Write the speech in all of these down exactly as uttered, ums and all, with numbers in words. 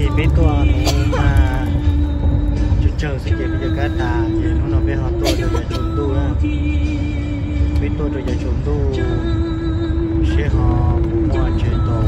biết tua nó mà chút chờ sẽ bây giờ cá ta thì nó nó biết họ tua rồi giờ chúng tu đó biết tua rồi giờ chúng tu sẽ họ mua chuyện tổ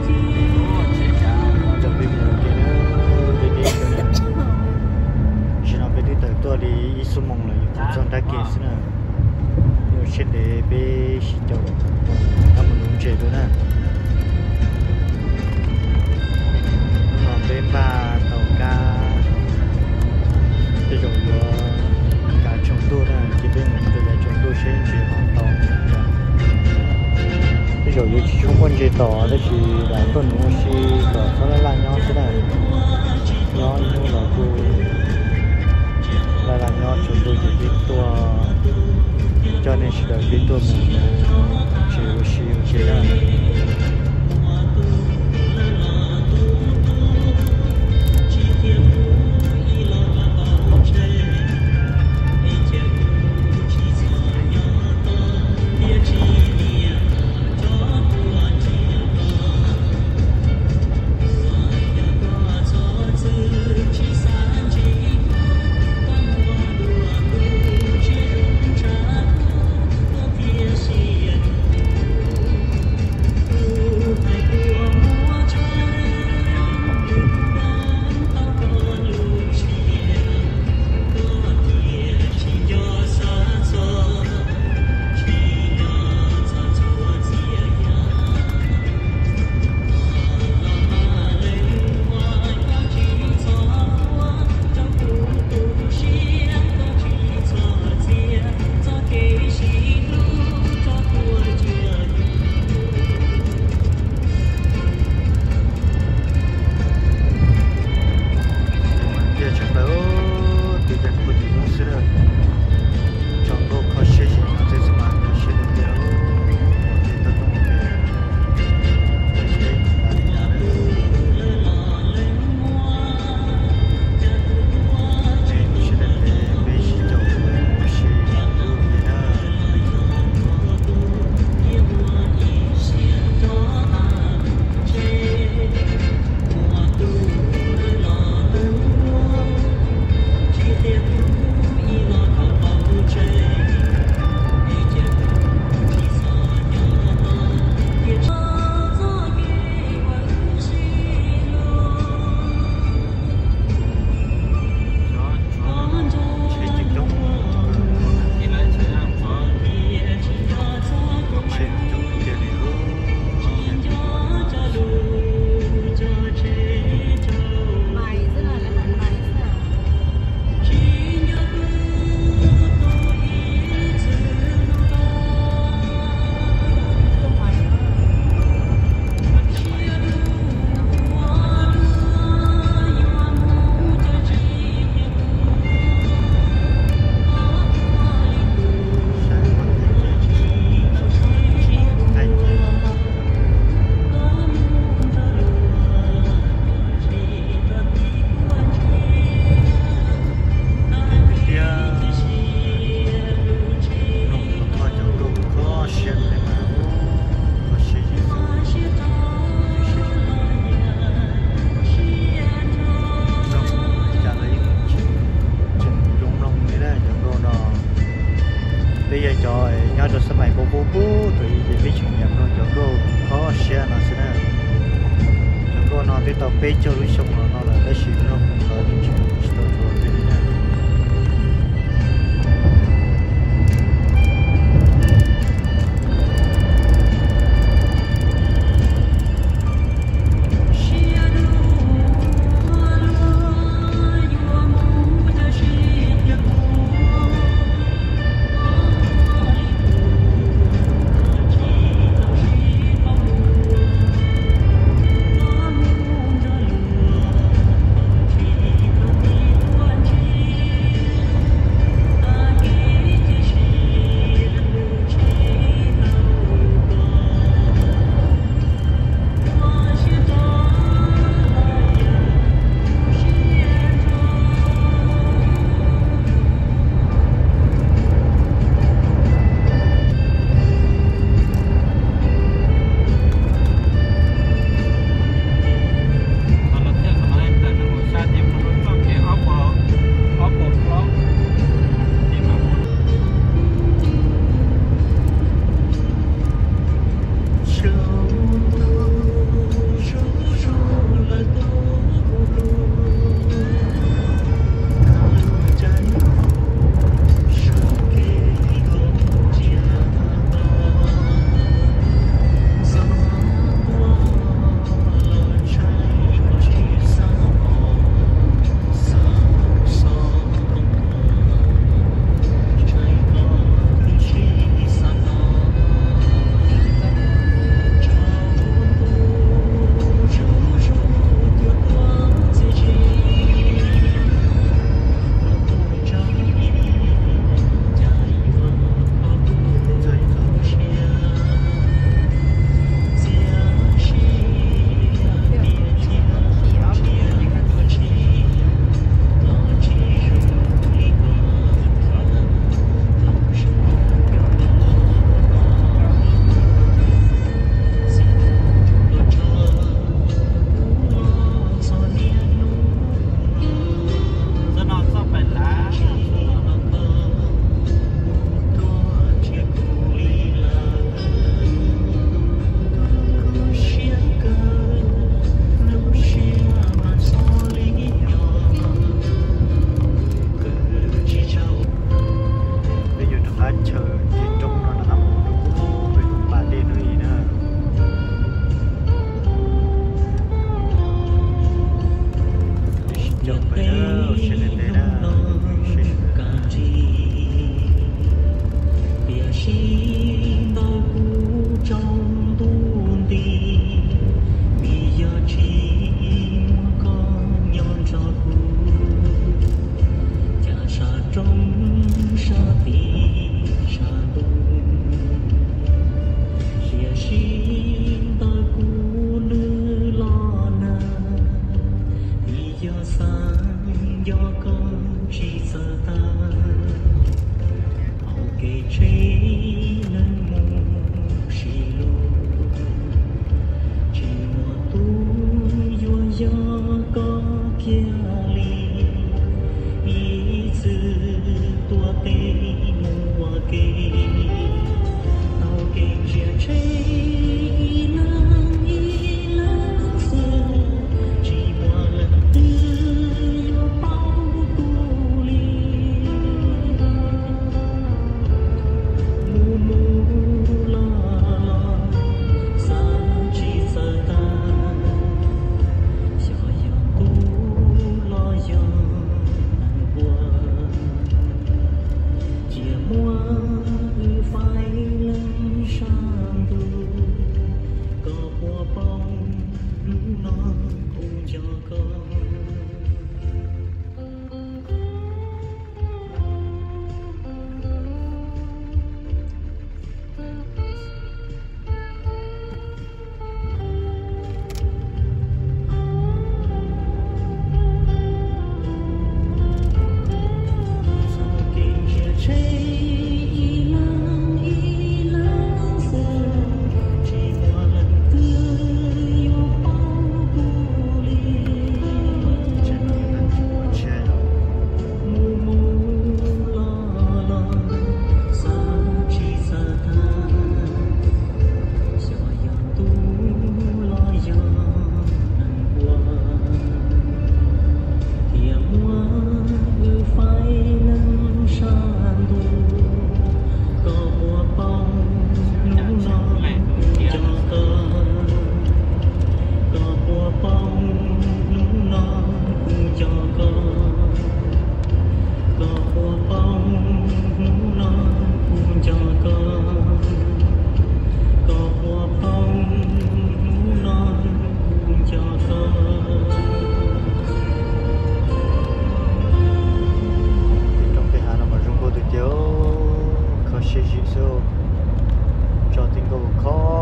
cho biết một cái nữa đi đi chỉ nó biết đi tới tua đi ít số mong là cũng trong đá kia xí nữa nhiều chuyện để biết chỉ cho các mình đúng chuyện đó nè bên ba tàu cá cái种的cá冲突呢，这边我们在冲突先去航道，这种尤其冲关这岛，那是两吨东西的，从来烂鸟是的，鸟有老多，来烂鸟冲突就比多，叫那是的比多么，是有是有些的。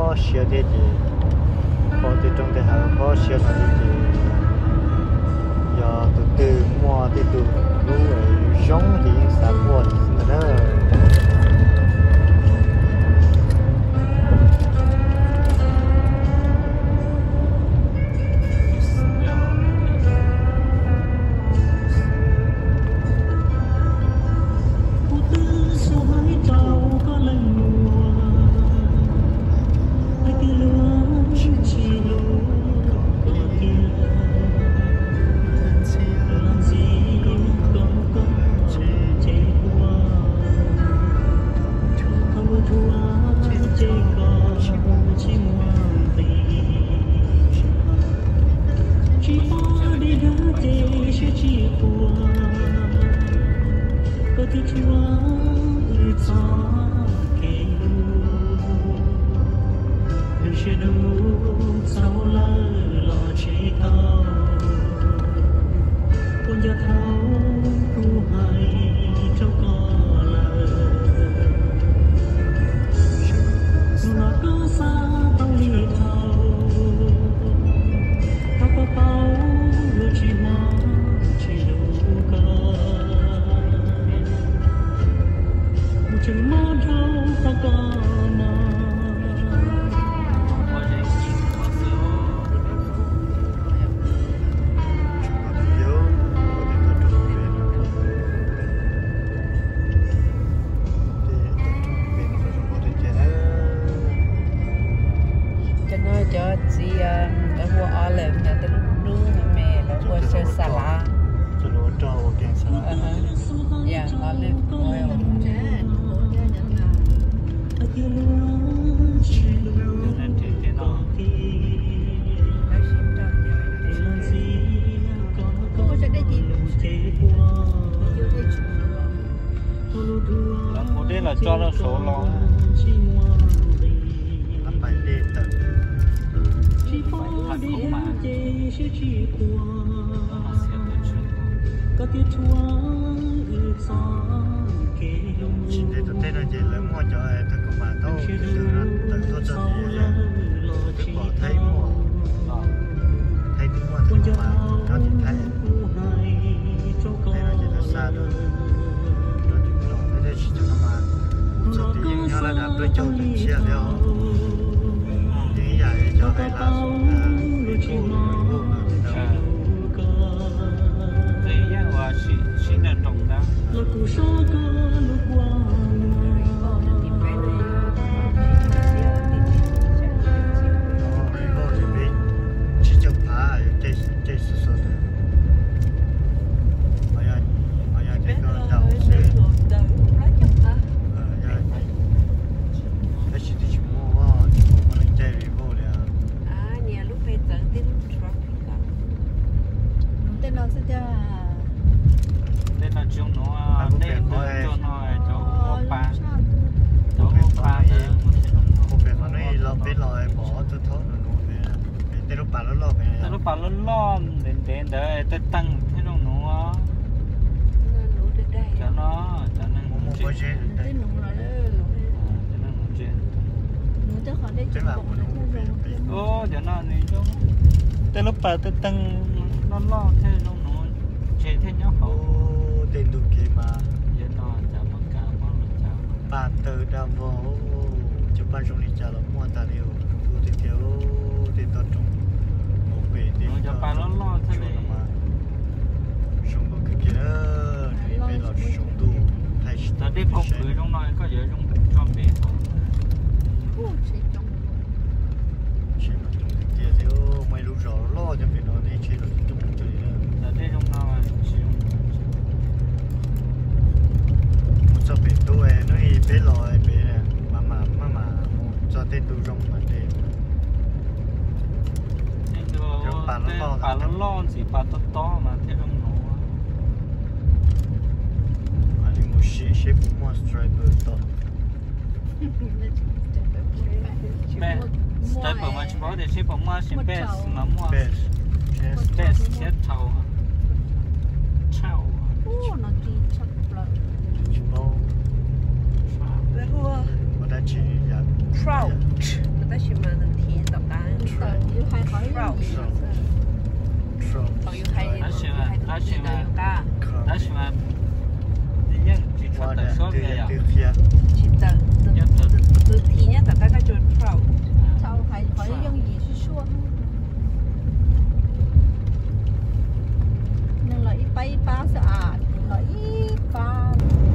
khó xíu thế gì có từ trong thế hà khó xíu là thế gì giờ từ từ mua từ từ lúc ấy giống thì sao mua thì đó là cho nó số lo năm bảy đi tận chỉ để tụi tên là chỉ lấy mua cho ai thật cũng mà thôi từ từ nó tự thôi cho gì cứ bỏ thay mua thay đi mua thật cũng mà nó thì thay đây là chỉ là xa rồi rồi thì nó đây đây chỉ cho nó mà sau thì những nhau là đã đối châu được chia theo những giải cho hay là đi cô đi cô là gì đâu đây làว่า新新的种的bà lớn lon đến đến đấy tới tăng thế đâu nữa cho nó cho nó một cái gì đấy cho nó một chuyện ô cho nó này chung tới lúc bà tới tăng nó lo thế đâu nữa chế thế nhóc ô tiền đủ kỳ mà giờ nó chả mất cả mất là chả bà từ đào vô chụp bà trong đi chả là mua tài liệu phụ thì thiếu tiền tập trung nó cho bà nó lo thế này súng đồ cái kia thì bây giờ súng đồ thay ta đi phong thủy trong này có dễ trong trong biển chỉ là trong cái kia thì mấy lúc rồi lo cho mình nó đi chỉ là trong cái kia ta đi trong nào chỉ một số biển tôi nó đi bé lòi bé này mà mà mà mà cho tên tôi trong mà đi bà nó bà nó lo gì bà to to mà thế không nó anh đi mua xí xí cũng mua striper to mẹ striper mà chỉ bảo để xí bông mua xí best mà mua best best chết thầu thầu chỉ bao mà đã chỉ là trout 但是嘛，能甜到干。 要係海洋嘢。 仲要係阿算啊，阿算啊， 家。 阿算啊，你應住出到所嘅呀？ 是的， 一個是甜呀，大家就 trout。 就係海洋嘢是說。nhưng là ít bay ba sẽ à là ít ba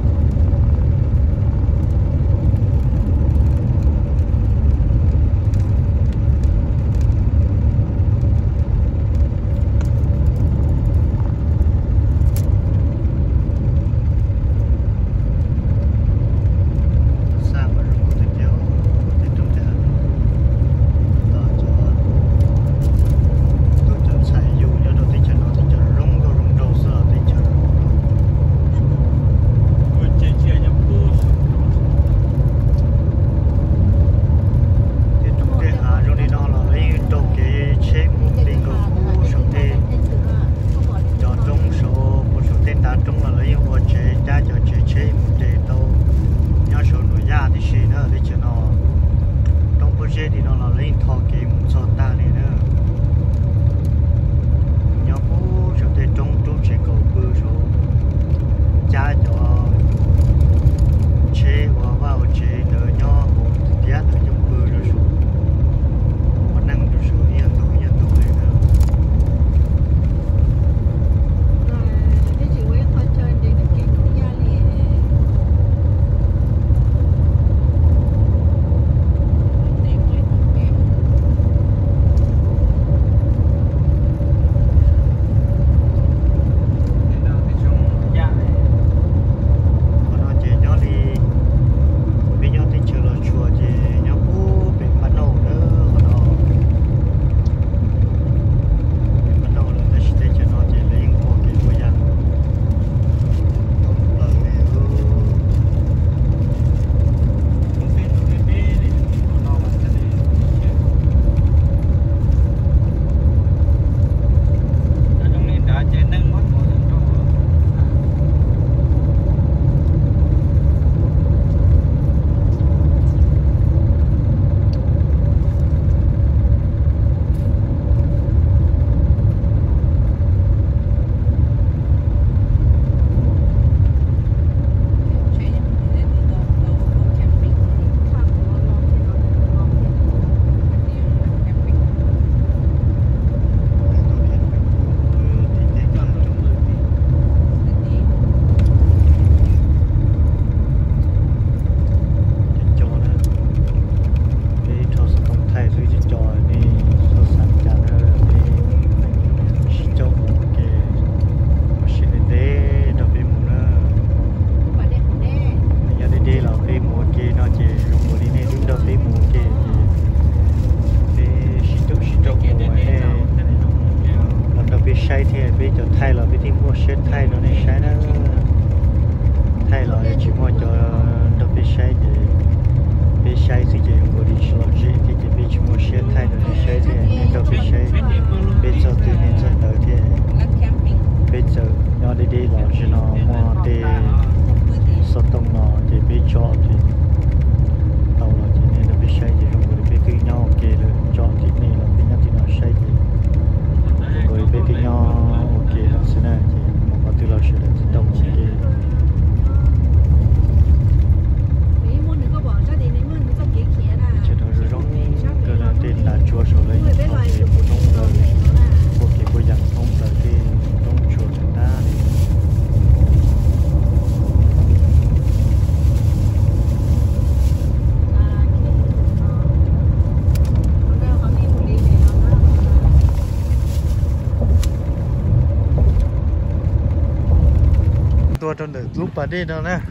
trong đời lúc bà đi đâu nè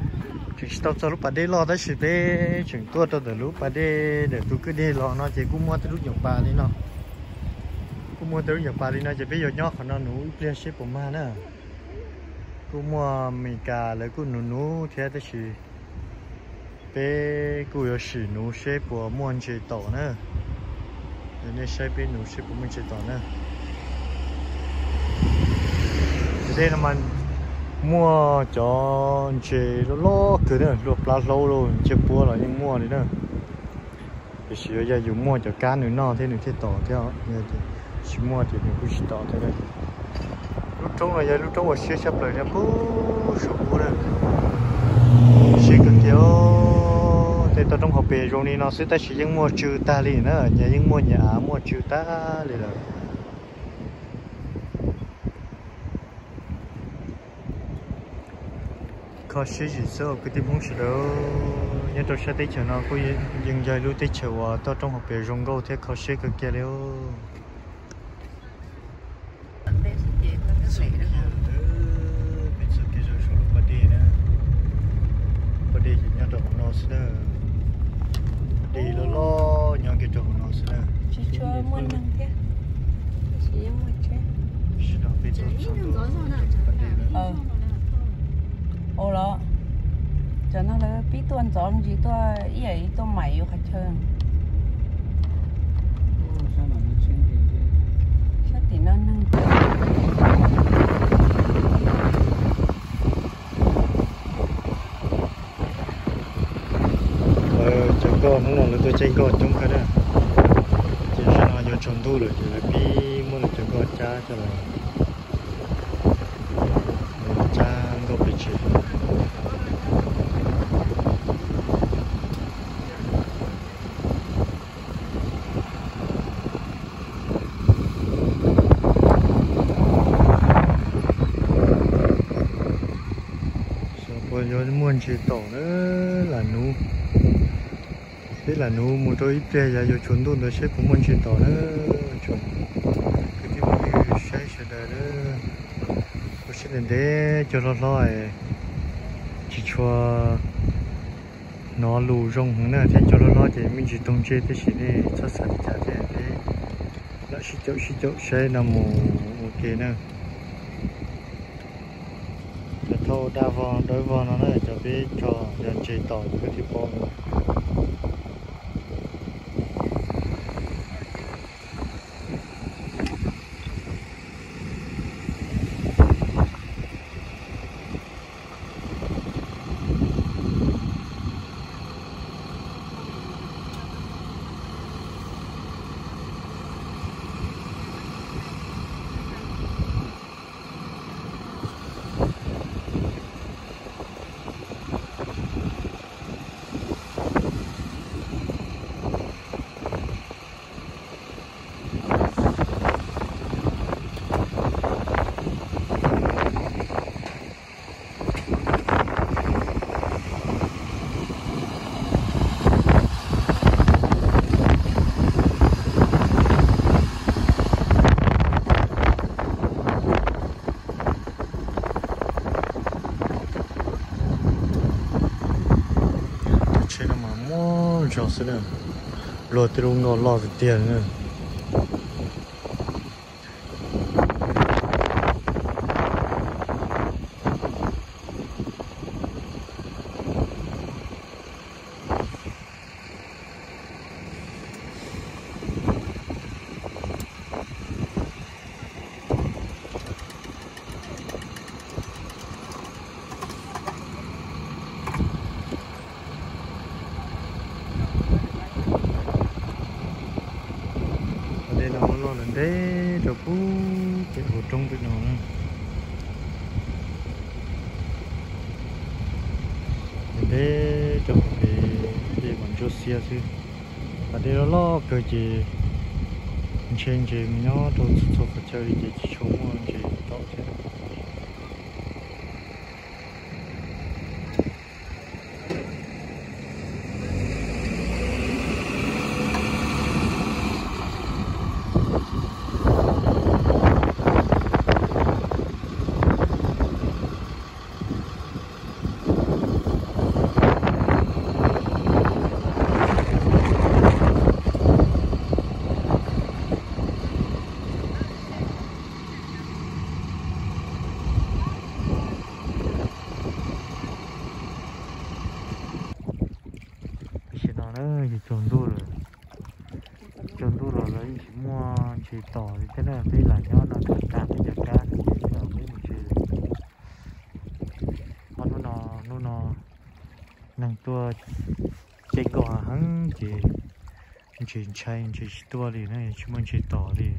chỉ tao cho lúc bà đi lo tới sự bé chừng tua trong đời lúc bà đi để tôi cứ đi lo nó chỉ cũng mua tới lúc nhộng bà đi nó cũng mua tới lúc nhộng bà đi nó chỉ bây giờ nhóc nó nấu lên xếp của ma nè cũng mua mì cà lấy cũng nấu nấu thế tới sự bé cũng có sự nấu xếp của mua anh chị tổ nè nên xếp bé nấu xếp của mình chị tổ nè đây là mình mua cho chị lo lo cứ nữa lo lá lâu rồi chưa mua rồi nhưng mua đấy nữa bây giờ giờ dùng mua cho cá nữa no thế nữa thế tỏ theo giờ thì chỉ mua thì mình cũng chỉ tỏ thế đây lúc trống là giờ lúc trống là xe sắp lại nha bố số bố đây xe cực kéo thế tao trong học bè rồi này nó sẽ ta chỉ những mua trừ ta liền nữa nhà những mua nhà mua trừ ta liền rồi có xe gì sao cái tim không sao đâu nhà tôi sẽ tới chờ nó có dừng dài lúc tới chờ và tao trong học bè rong gâu thế có xe cực kéo đâu đi nhà trọ nó sẽ đi lo lo nhà cái trọ nó sẽ chỉ cho mua năng thế chỉ mua chứ 是的非常常多 ờ ô đó cho nó là biết tuần gió gì tôi ý ấy tôi mày yêu khách chơi sao thì nó nâng chẳng có nó là tôi chơi có trong cái đó chỉ là nó vô trồng thu rồi chỉ là đi mua được chẳng có cha cho là cha có bị chết bây giờ muốn chỉ tổ nữa là nu thế là nu một đôi ít giờ giờ chuẩn luôn rồi sẽ cũng muốn chỉ tổ nữa chuẩn cái gì mà sai sai đấy đó có sẽ đến để cho nó lo chỉ cho nó lù rong nữa thế cho nó lo thì mình chỉ tung chơi thế chỉ để cho sạch cả thế thế nó chỉ chỗ chỉ chỗ sẽ nằm một ok nữa thâu đa vòn đối vòn nó là cho biết cho dân chơi tỏi cái thứ bom cho xin nữa rồi từ nó lo được tiền nữa đấy rồi cú cái hồ trong cái nó đấy rồi cái cái bằng cho xe chứ và đây nó cái gì trên gì nó đồ số phải chơi gì chung gì đó chứ trồng đu rồi trồng đu rồi lấy chỉ mua chỉ tỏi thế là đây là nó nó cả cả cái giá cả thì nó mới một chỉ mà nó nó nó nó năng tua chỉ có hắn chỉ chỉ chạy chỉ tua đi này chúng mình chỉ tỏ đi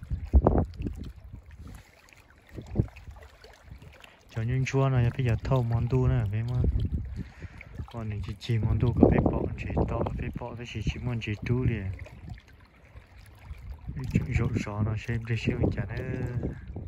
cho những chua này bây giờ thâu món tu này phải mà còn này chỉ chỉ món tu có phải bỏ chỉ tỏ phải bỏ cái chỉ chỉ món chỉ tu liền rộn rộn nó xem để xem chả nữa